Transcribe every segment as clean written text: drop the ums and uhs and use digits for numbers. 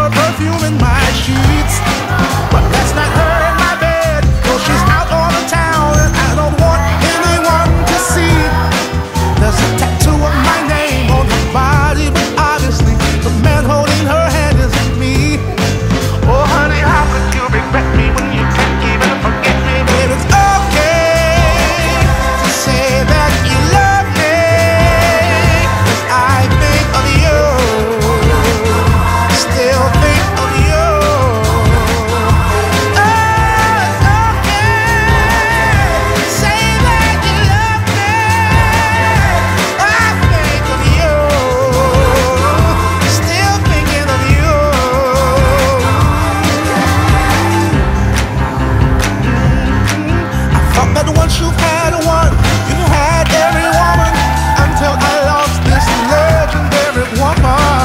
her perfume in my sheets. But that's not her in my bed, 'cause she's out on the town and I don't want anyone to see. There's a tattoo of my name on her body, but obviously the man holding her hand isn't me. Oh honey, how could you regret me when you can't even forget me? Baby, it's okay to say that you love me, 'cause I think of you, still think of you. Oh, it's okay to say that you love me. I think of you, still thinking of you. I thought that once you've had one, you had every woman, until I lost this legendary woman.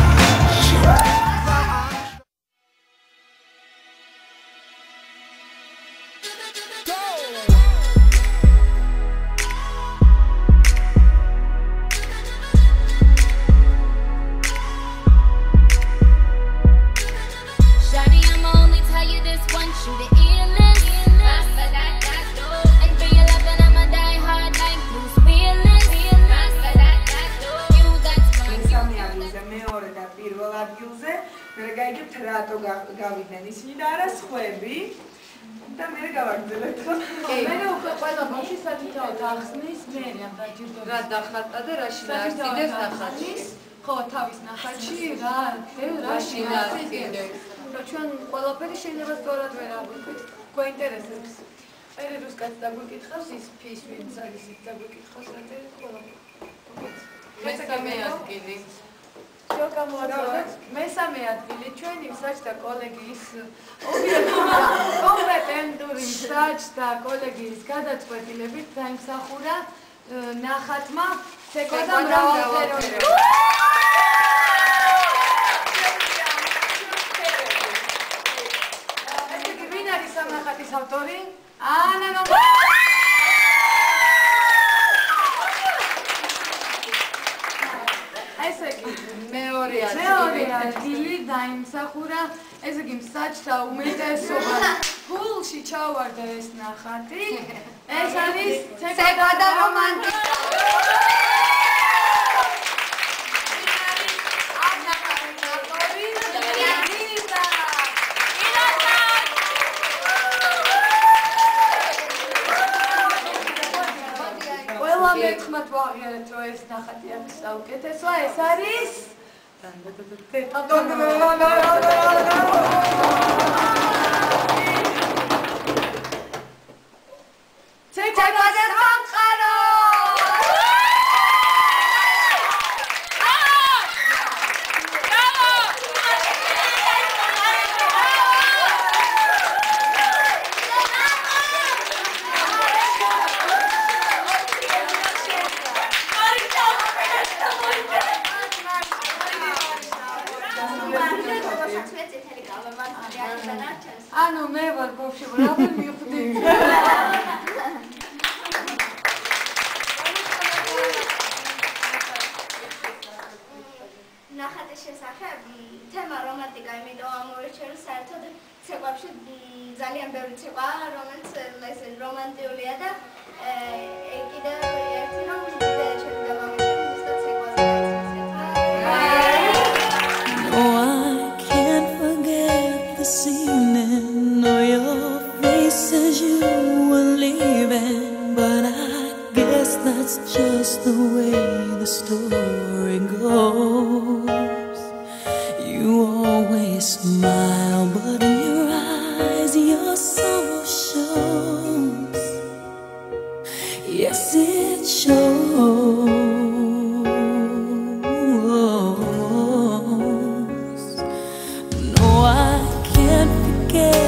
Shawty, I'ma only tell you this once, you the illest. And for your loving, I'ma die hard like Bruce Willis. You got მესამე ადგილზე, მეორე და პირველ ადგილზე, მე გაიგებთ რატო გავიდნენ ისინი და არა სხვები და მე გავაგრძელებთ. მე უკვე ყველა ბავშვი სათითაოდ ახსნის, მე ამ დაჯილდოებას რა დახატა და რაში დაარწიდეს ნახატის? ხო, თავის ნახატში რაში დაარწიდეს? რომ ჩვენ ყველაფერი შეიძლება სწორად ვერ აღვიქვით, გვაინტერესებს. პერერუს კაცს დაგვიკითხავს ის ფის ვინც არის ის დაგვიკითხავს რა ყველაფერი. მესამე ადგილი. შო გამოაცხადოთ, მესამე ადგილი ჩვენი საჯდა კოლეგიის კომპეტენტური საჯდა კოლეგიის გადაწყვეტილებით დაიმსახურა ნახატმა ცეკვა და მრავალფეროვნება. ესე ვინ არის ამ ნახატის ავტორი? ანა ესე იგი მეორე ადგილი დაიმსახურა, ესე იგი საჯდა უმეტესობა ფულში ჩავარდა ეს ნახატი. ეს არის ცეკვა და რომანტიკა. მეთქმათ ვაღიარეთ, რომ ეს ნახატი არის საუკეთესო, ეს არის ცეკვა და სამყარო. ანუ მე ვარ ბავშვი, რა ვერ მივხვდი. ნახატის შესახებ თემა რომანტიკა, იმიტომ ამოვირჩიე საერთოდ ცეკვებში ძალიან ბევრი ცეკვა, რომელიც რომანტიულია და კიდევ ერთი რომ ჩემი გამომიჩნევ ზუსტად ცეკვაზე this evening, know your face as you were leaving, but I guess that's just the way the story goes. You always smile, but in your eyes your sorrow shows. Yes, it shows. No, I can't forget